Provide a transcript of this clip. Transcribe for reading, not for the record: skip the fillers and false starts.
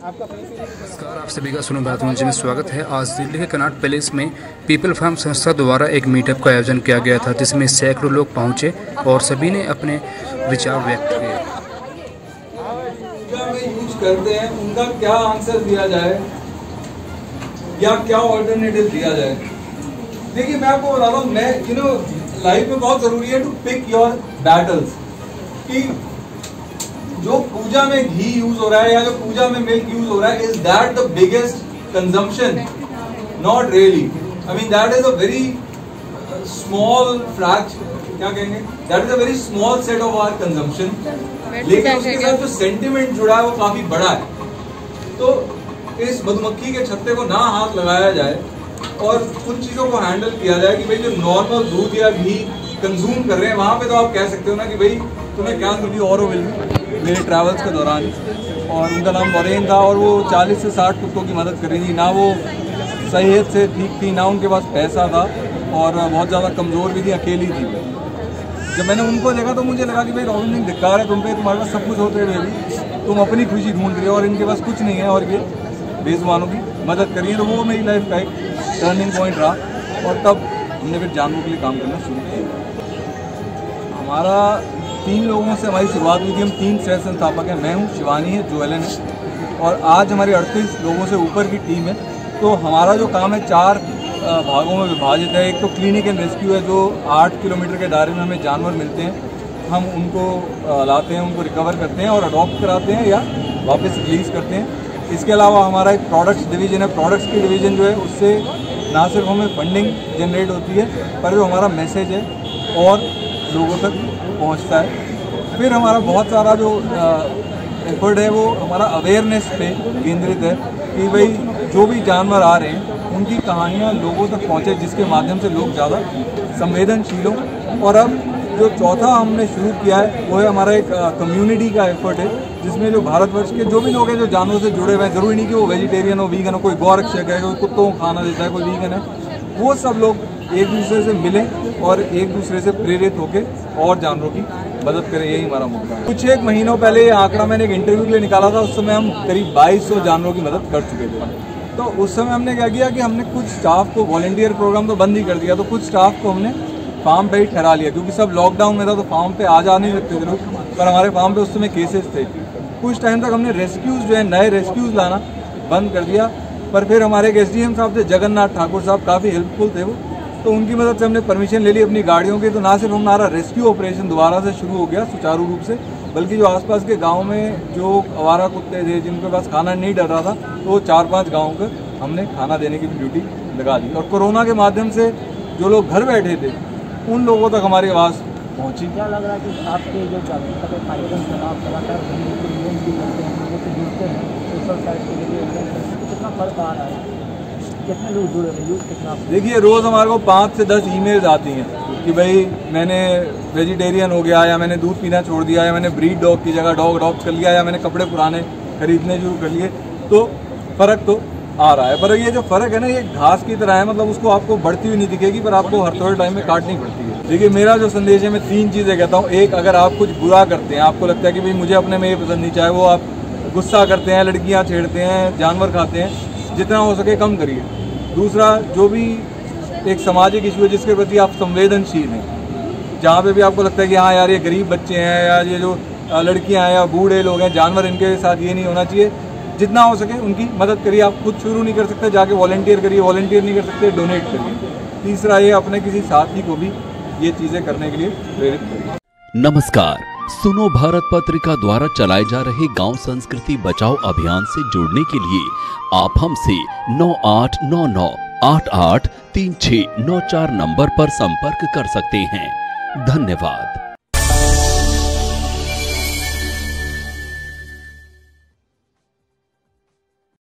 नमस्कार, आप सभी का सुनो भारत मंच में स्वागत है। आज दिल्ली के कनॉट पैलेस में पीपल फार्म संस्था द्वारा एक मीटअप का आयोजन किया गया था, जिसमें सैकड़ों लोग पहुंचे और सभी ने अपने विचार व्यक्त किए। यूज करते हैं उनका क्या आंसर दिया जाए या क्या ऑल्टरनेटिव दिया जाए। देखिए मैं आपको बता रहा हूँ, मैं लाइफ में बहुत जरूरी है टू पिक योर बैटल्स। कि जो पूजा में घी यूज हो रहा है या जो पूजा में मिल्क यूज हो रहा है, is that the biggest consumption? Not really. I mean that is a very small fraction, क्या कहेंगे, that is a very small set of our consumption. लेकिन उसके साथ जो सेंटिमेंट जुड़ा है वो काफी बड़ा है। तो इस मधुमक्खी के छत्ते को ना हाथ लगाया जाए और उन चीजों को हैंडल किया जाए कि भाई जो नॉर्मल दूध या घी कंज्यूम कर रहे हैं, वहां पे तो आप कह सकते हो ना कि भाई तुम्हें क्या मिली ऑरोविल मेरे ट्रैवल्स के दौरान, और उनका नाम वॉरेन था और वो 40 से 60 कुत्तों की मदद कर रही थी। ना वो सेहत से ठीक थी, ना उनके पास पैसा था और बहुत ज़्यादा कमज़ोर भी थी, अकेली थी। जब मैंने उनको देखा तो मुझे लगा कि भाई रॉबिन सिंह धिक्कार है तुम पे, तुम्हारे पास सब कुछ होते हुए भी तुम अपनी खुशी ढूंढ रहे हो और इनके पास कुछ नहीं है और ये बेजुबानों की मदद करिए। तो वो मेरी लाइफ का एक टर्निंग पॉइंट रहा और तब हमने फिर जानवरों के लिए काम करना शुरू किया। हमारा 3 लोगों से हमारी शुरुआत हुई थी। हम 3 सह संस्थापक हैं, मैं हूँ, शिवानी है, जोएलन है और आज हमारे 38 लोगों से ऊपर की टीम है। तो हमारा जो काम है 4 भागों में विभाजित है। एक तो क्लिनिक एंड रेस्क्यू है, जो 8 किलोमीटर के दायरे में हमें जानवर मिलते हैं, हम उनको लाते हैं, उनको रिकवर करते हैं और अडॉप्ट कराते हैं या वापस रिलीज करते हैं। इसके अलावा हमारा एक प्रोडक्ट्स डिवीजन है। प्रोडक्ट्स की डिवीजन जो है उससे ना सिर्फ हमें फंडिंग जनरेट होती है, पर जो हमारा मैसेज है और लोगों तक पहुंचता है। फिर हमारा बहुत सारा जो एफर्ट है वो हमारा अवेयरनेस पे केंद्रित है कि भाई जो भी जानवर आ रहे हैं उनकी कहानियाँ लोगों तक पहुँचे, जिसके माध्यम से लोग ज़्यादा संवेदनशील हों। और अब जो चौथा हमने शुरू किया है वो है हमारा एक कम्युनिटी का एफर्ट है, जिसमें जो भारतवर्ष के जो भी लोग हैं जो जानवरों से जुड़े हुए हैं, ज़रूरी नहीं कि वो वेजिटेरियन हो, वीगन हो, कोई गौरक्षक है, कोई कुत्तों को खाना देता है, कोई वीगन है, वो सब लोग एक दूसरे से मिलें और एक दूसरे से प्रेरित होकर और जानवरों की मदद करें, यही हमारा मुद्दा है। कुछ एक महीनों पहले ये आंकड़ा मैंने एक इंटरव्यू के लिए निकाला था, उस समय हम करीब 2200 जानवरों की मदद कर चुके थे। तो उस समय हमने क्या किया कि हमने कुछ स्टाफ को, वॉलंटियर प्रोग्राम तो बंद ही कर दिया, तो कुछ स्टाफ को हमने फार्म पे ही ठहरा लिया, क्योंकि सब लॉकडाउन में था तो फार्म पे आ जा नहीं सकते थे लोग। पर हमारे फार्म पे उस समय केसेस थे। कुछ टाइम तक हमने रेस्क्यूज जो है, नए रेस्क्यूज लाना बंद कर दिया। पर फिर हमारे एक SDM साहब थे, जगन्नाथ ठाकुर साहब, काफ़ी हेल्पफुल थे वो, तो उनकी मदद से हमने परमिशन ले ली अपनी गाड़ियों की। तो ना सिर्फ हमारा रेस्क्यू ऑपरेशन दोबारा से शुरू हो गया सुचारू रूप से, बल्कि जो आसपास के गांव में जो आवारा कुत्ते थे जिनके पास खाना नहीं डर रहा था, तो 4-5 गाँव को हमने खाना देने की ड्यूटी लगा दी। और कोरोना के माध्यम से जो लोग घर बैठे थे उन लोगों तक हमारी आवाज़ पहुँची। क्या लग रहा है कि आपके जो कार्यक्रम आप लगातार जुड़ते हैं सोशल साइट के लिए, कितना फर्क आ रहा है, कितने लोग जुड़े हैं, कितना? देखिए रोज़ हमारे को 5 से 10 ईमेल्स आती हैं कि भाई मैंने वेजिटेरियन हो गया, या मैंने दूध पीना छोड़ दिया, या मैंने ब्रीड डॉग की जगह डॉग अडॉप्ट कर लिया, या मैंने कपड़े पुराने खरीदने शुरू कर लिए। तो फ़र्क तो आ रहा है, पर ये जो फ़र्क है ना, ये घास की तरह है, मतलब उसको आपको बढ़ती हुई नहीं दिखेगी, पर आपको हर थोड़े टाइम में काटनी पड़ती है। देखिए मेरा जो संदेश है, मैं 3 चीज़ें कहता हूँ। एक, अगर आप कुछ बुरा करते हैं, आपको लगता है कि भाई मुझे अपने में ये पसंद नहीं, चाहे वो आप गुस्सा करते हैं, लड़कियाँ छेड़ते हैं, जानवर खाते हैं, जितना हो सके कम करिए। दूसरा, जो भी एक सामाजिक इशू है जिसके प्रति आप संवेदनशील हैं, जहाँ पे भी आपको लगता है कि हाँ यार ये गरीब बच्चे हैं, या ये जो लड़कियाँ हैं या बूढ़े लोग हैं, जानवर इनके साथ ये नहीं होना चाहिए, जितना हो सके उनकी मदद करिए। आप खुद शुरू नहीं कर सकते, जाके वॉलंटियर करिए, वॉलंटियर नहीं कर सकते डोनेट करिए। तीसरा, ये अपने किसी साथी को भी ये चीज़ें करने के लिए प्रेरित करिए। नमस्कार, सुनो भारत पत्रिका द्वारा चलाए जा रहे गांव संस्कृति बचाओ अभियान से जुड़ने के लिए आप हमसे 9899883694 नंबर पर संपर्क कर सकते हैं। धन्यवाद।